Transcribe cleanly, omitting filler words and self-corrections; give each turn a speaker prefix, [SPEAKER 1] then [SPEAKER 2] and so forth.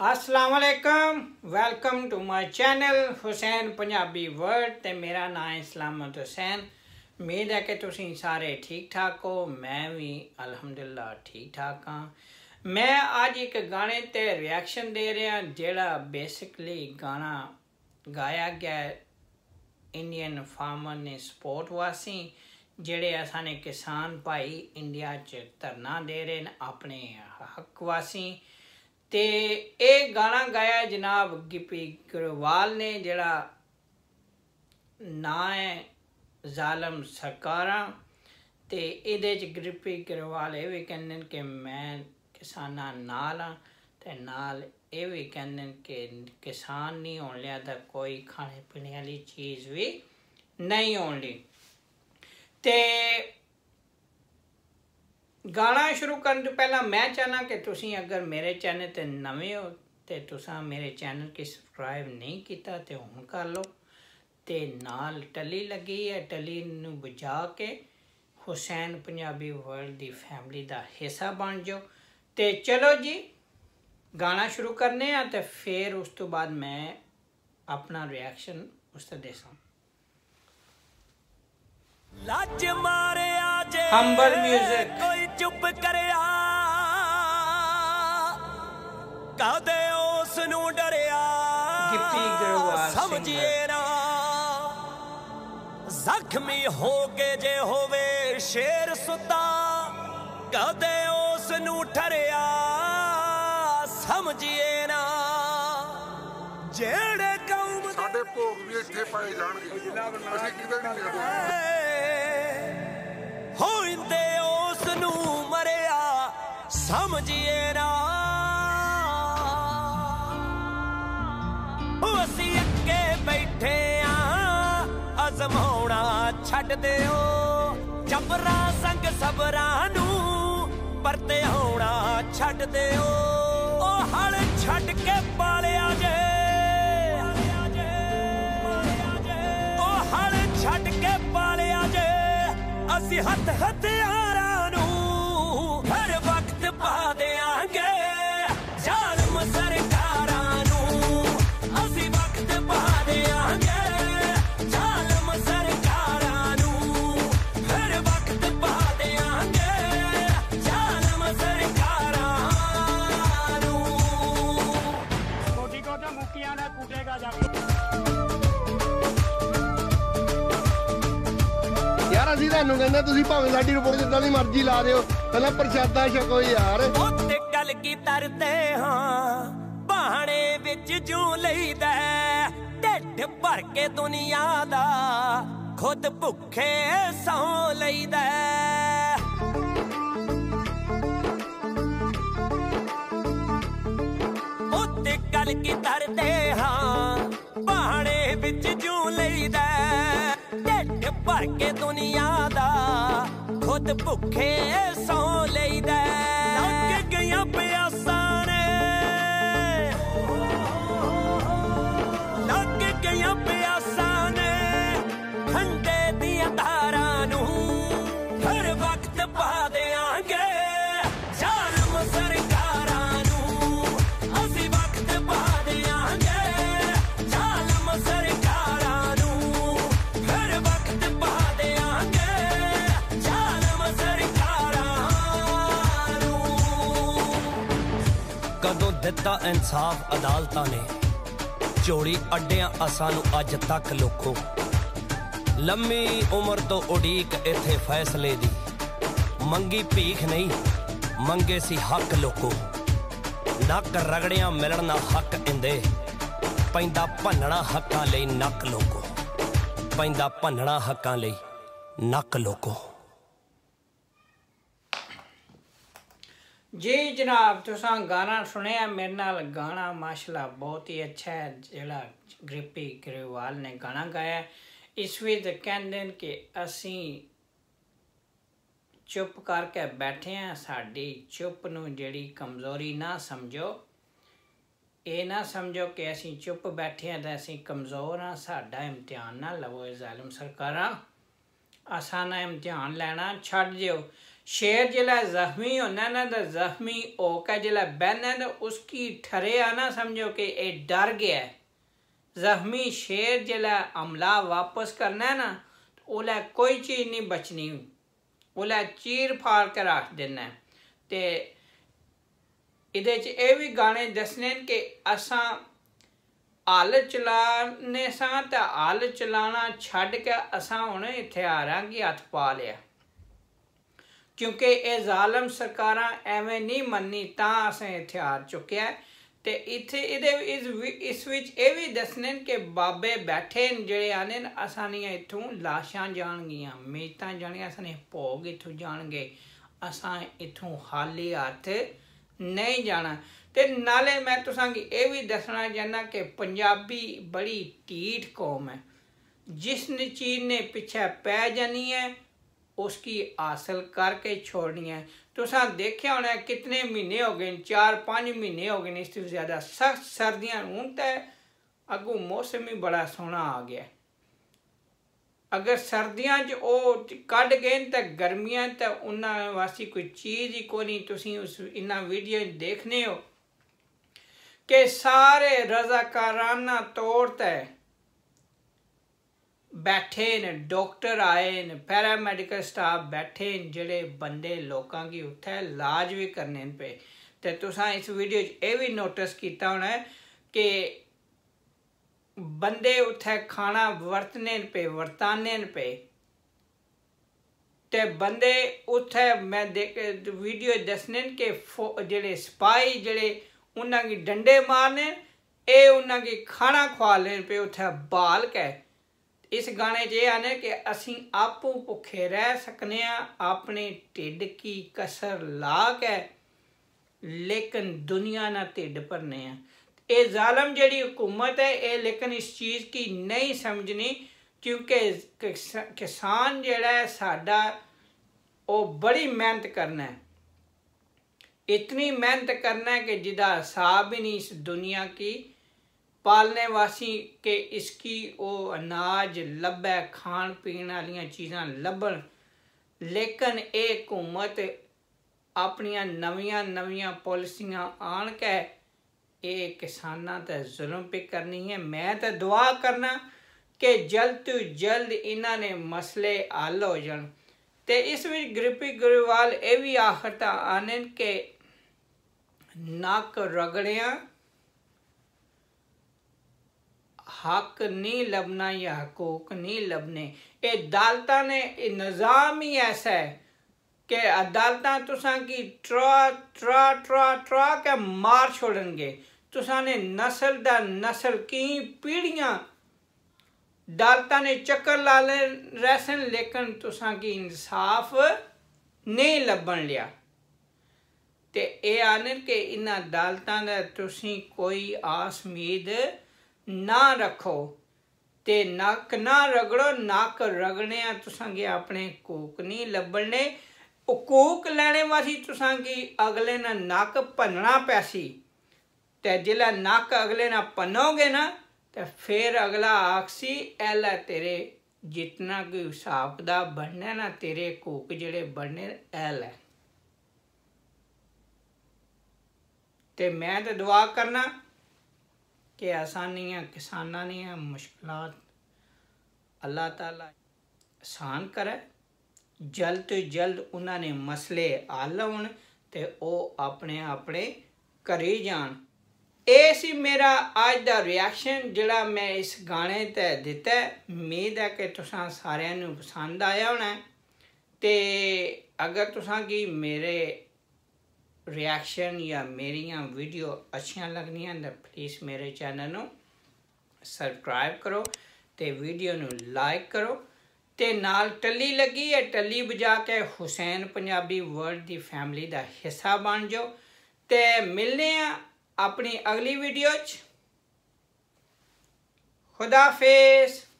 [SPEAKER 1] अस्सलाम वालेकुम, welcome to my channel Hussain Punjabi world. ते मेरा नाम है सलामत हुसैन। उम्मीद है कि तुसीं सारे ठीक ठाक हो। मैं भी अल्हम्दुलिल्लाह ठीक ठाक हाँ। मैं आज एक गाने ते रिएक्शन दे रहा जेड़ा बेसिकली गाना गाया गया इंडियन फार्मर ने सपोर्ट वासी जेड़े असाने किसान भाई इंडिया च धरना दे रहे हैं अपने हक वासी। ते ये गाना गाया जनाब गिप्पी गरवाल ने जड़ा ना है जालम सरकारां। ते इहदे च गिप्पी गरवाल ये भी कहंदे कि मैं किसानां नाल हाँ ते नाल ये भी कहंदे कि किसान नहीं होने लिया तो कोई खाने पीने वाली चीज़ भी नहीं होने। ते गाना शुरू करने तो पहला मैं चाहना कि तुसीं अगर मेरे चैनल ते नवे हो तो तुसां मेरे चैनल की सब्सक्राइब नहीं किया तो हुण कर लो। ते नाल टली लगी है, टली नूं बजा के हुसैन पंजाबी वर्ल्ड दी फैमिली दा हिस्सा बन जाओ। ते चलो जी गाना शुरू करने आ ते फिर उस तो बाद मैं अपना रिएक्शन उस ते देसां।
[SPEAKER 2] लाज मारे आजे
[SPEAKER 1] हम्बल म्यूजिक
[SPEAKER 2] कोई चुप करया कदे उस नू डरिया
[SPEAKER 1] गिप्पी गरवाल
[SPEAKER 2] समझिए ना जख्मी हो के जे होवे शेर सुता कदे उस नू ठरिया समझिए ना जेड़े कौम
[SPEAKER 3] साडे भोग भी इत्थे पाए जाणगे ਅਸੀਂ ਕਿਤੇ ਨਹੀਂ ਲਿਖਦੇ
[SPEAKER 2] होइंदे उस नू मरिया समझिए ना असी अगे बैठे अजमाउणा छड्ड दिओ जबरा संग सबरा नू परते आउणा छड्ड दिओ ओ हल छड्ड के पालिया जे ओ हल छड्ड के पालिया जे असी हथ हथियारां नू हर वक्त पा देंगे जालिम सरकारां नू असी वक्त पा देंगे जालिम सरकारां नू हर वक्त पा देंगे जालिम सरकारां नू
[SPEAKER 4] कोटी कोटा मुखिया ने कूटेगा जाके
[SPEAKER 5] यार ਅਸੀਂ ਤੁਹਾਨੂੰ ਕਹਿੰਦੇ ਤੁਸੀਂ ਭਾਵੇਂ ਸਾਡੀ ਰਿਪੋਰਟ ਜਿੱਦਾਂ ਦੀ ਮਰਜ਼ੀ ਲਾ ਦਿਓ ਪਹਿਲਾਂ ਪ੍ਰਸ਼ਾਦਾ ਛਕੋ ਯਾਰ।
[SPEAKER 2] ਉੱਤੇ ਗੱਲ ਕੀ ਤਰਦੇ ਹਾਂ ਬਹਾਣੇ ਵਿੱਚ ਜੂ ਲਈਦਾ ਢਿੱਡ ਭਰ ਕੇ ਦੁਨੀਆ ਦਾ ਖੁਦ ਭੁੱਖੇ ਸੌ ਲਈਦਾ। ਉੱਤੇ ਗੱਲ ਕੀ ਤਰਦੇ ਹਾਂ ਬਹਾਣੇ ਵਿੱਚ ਜੂ ਲਈਦਾ ਢਿੱਡ ਭਰ ਕੇ ਦੁਨੀਆ ਦਾ ਖੁਦ ਭੁੱਖੇ ਸੌ ਲਈਦਾ। ਲੱਗ ਗਈਆਂ ਪਿਆਸਾਂ ਨੇ ਲੱਗ ਗਈਆਂ ਪਿਆਸਾਂ ਨੇ ਠੰਡੇ ਦੀਆਂ ਧਾਰਾਂ ਨੂੰ ਹਰ ਵਕਤ ਪਾ ਦਿਆਂਗੇ ਜ਼ਾਲਮ ਸਰਕਾਰਾਂ ਨੂੰ ਅਸੀਂ ਵਕਤ ਪਾ ਦਿਆਂਗੇ ਜ਼ਾਲਮ ਸਰਕਾਰਾਂ ਨੂੰ ਹਰ ਵਕਤ ਪਾ ਦਿਆਂਗੇ ਜ਼ਾਲਮ ਸਰਕਾਰਾਂ ਨੂੰ। ਕਦੋਂ ਦਿੱਤਾ ਇਨਸਾਫ ਅਦਾਲਤਾਂ ਨੇ ਚੋਰੀ ਅੱਡਿਆਂ ਅਸਾਂ ਨੂੰ ਅੱਜ ਤੱਕ ਲੋਕੋ ਲੰਮੀ ਉਮਰ ਤੋਂ ਉਡੀਕ ਇੱਥੇ ਫੈਸਲੇ ਦੀ ਮੰਗੀ ਭੀਖ ਨਹੀਂ ਮੰਗੇ ਸੀ ਹੱਕ ਲੋਕੋ ਨੱਕ ਰਗੜਿਆਂ ਮਿਲਣਾ ਹੱਕ ਇੰਦੇ ਪੈਂਦਾ ਭੰਨਣਾ ਹੱਕਾਂ ਲਈ ਨੱਕ ਲੋਕੋ ਪੈਂਦਾ ਭੰਨਣਾ ਹੱਕਾਂ ਲਈ ਨੱਕ ਲੋਕੋ।
[SPEAKER 1] जी जनाब तुसां गाना सुनिया मेरे नाल गाना माशाल्लाह बहुत ही अच्छा है जेड़ा गिप्पी गरवाल ने गाना गाया। इस विच कहंदे कि असी चुप करके बैठे हैं साडी चुप नूं जेड़ी कमज़ोरी ना समझो ये ना समझो कि असी चुप बैठे हैं तो असी कमज़ोर हाँ साडा इम्तिहान ना लवो जालिम सरकारां असां ना इम्तिहान लैना छड्ड दिओ। शेर जिला जख्मी होना ना तो जख्मी होकर जिला बहना तो उसकी ठरे आना समझो कि ये डर गया है। जख्मी शेर जिला हमला वापस करना है ना तो ओला कोई चीज़ नहीं बचनी, ओला चीर फाड़ के रख देना है। ते इहदे च ये भी गाने दसने कि असां हल चलाने सां ते हल चलाना छड्ड के असां हुण हथियारां गी हत्थ पा लिया, क्योंकि ये जालम सरकारां एवें नहीं मननी तां असें हथियार चुक्या। ते इत्थे इस विच ये भी दसने कि बाबे बैठे न जेड़े आने न असानियां इत्थों लाशां जाणगियां, मेयतां जाणगियां, असाने भोग इत्थों जाणगे, असां इत्थों खाली हत्थ नहीं जाना। ते नाले मैं तुसां गी ये भी दसना चाहना कि पंजाबी बड़ी ढीठ कौम है, जिस चीज़ ने पीछे पै जानी है उसकी हासिल करके छोड़नी है। तुसां देखिया होना कितने महीने हो गए, 4-5 महीने हो गए, इससे ज़्यादा सख्त सर्दियां हूँ तो अगू मौसम ही बड़ा सोहना आ गया। अगर सर्दियां च वो कढ़ गए तो गर्मियां तो उन्होंने वास्ते कोई चीज़ ही कोई नहीं। तुसीं उस इन्हां वीडियो देखने हो कि सारे रजाकाराना तौर पर बैठे न, डॉक्टर आए न, पैरामैडिकल स्टाफ बैठे न, जेड़े बंदे लोगों की उत्थे इलाज भी करने पे। तो तुसां इस वीडियो ये भी नोटिस किया होना है कि बंदे उत्थे खाना वरतने पे, वरताने पे, ते बंदे उत्थे मैं वीडियो दसने कि जेड़े सिपाही जेड़े उन्हां की डंडे मारने, ये उन्हां की खाना खवा लेन पे उत्थे बाल के। इस गाने च आने कि असीं आपू भुखे रह सकने अपने ढिड की कसर ला के, लेकिन दुनिया ना ढिड भरने हैं। ये जालम जड़ी हुकूमत है ये लेकिन इस चीज़ की नहीं समझनी, क्योंकि किसान जड़ा है साडा वो बड़ी मेहनत करना है, इतनी मेहनत करना है कि जिदा हिसाब ही नहीं इस दुनिया की पालने वासी के इसकी वो अनाज लब्भै, खान पीन वाली चीज़ां लब्भन। लेकिन ये हुकूमत अपनियां नवियां नवियां पॉलिसियां आन के ये किसानां ते जुल्म पे करनी है। मैं तो दुआ करना कि जल्द तो जल्द इन्हां ने मसले हल हो जान। ते इस विच गिरपी ग्रेवाल ये भी आखर ता आने के नक रगड़िया हक नहीं लभना या हकूक नहीं लभने। ये अदालतां ने निज़ाम ही ऐसा है कि अदालतां तुसां की ट्रा ट्रा ट्रा ट्रा के मार छोड़नगे। तुसां ने नस्ल दा नस्ल की पीढ़ियां अदालतां ने चक्कर ला ले रहसन, लेकिन तुसां की इंसाफ नहीं लभन लिया। ते ये आने कि इन अदालतां दा तुसीं कोई आस उम्मीद ना रखो ते नक ना रगड़ो। नक रगड़ने तुसां गी अपने हकूक नहीं लभने। हकूक लैने वास्ते तुसां गी अगले ना नक भन्नना पैसी, ते जिला नक अगले ना भन्नोगे ना तो फिर अगला आखसी ऐला तेरे जितना कोई हिसाब दा बनना ना, तेरे हकूक जेड़े बनने ऐल है। ते मैं तो दुआ करना कि आसानियाँ किसानां दियां मुश्किलात अल्लाह ताला आसान करे, जल्द तो जल्द उन्होंने मसले हल होन ते ओ अपने अपने घरे जान। ये सी मेरा अज दा रिएक्शन जिहड़ा मैं इस गाने ते दिता है। उम्मीद है कि तुसां सारिआं नूं पसंद आया होना। ते अगर तुसां गी मेरे रिएक्शन या मेरियां वीडियो अच्छियां लगनियां तो प्लीज़ मेरे चैनल नूं सबसक्राइब करो ते वीडियो नूं लाइक करो ते नाल टल्ली लगी है टल्ली बजा के हुसैन पंजाबी वर्ल्ड दी फैमिली दा हिस्सा बन जाओ। ते मिलने अपनी अगली वीडियो च। खुदा हाफिज़।